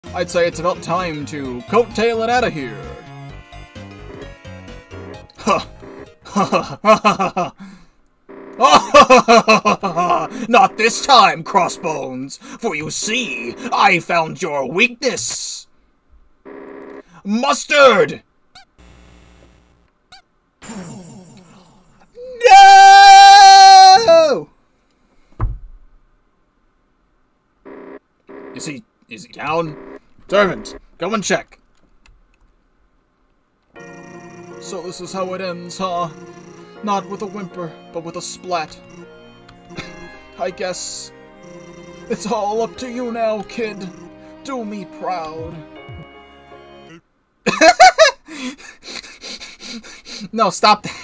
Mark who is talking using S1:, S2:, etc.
S1: I'd say it's about time to coattail it out of here. Ha! Ha ha ha ha! Not this time, Crossbones, for you see, I found your weakness. Mustard! No! Is he down? Servant, go and check. So this is how it ends, huh? Not with a whimper, but with a splat. I guess it's all up to you now, kid. Do me proud. No, stop that.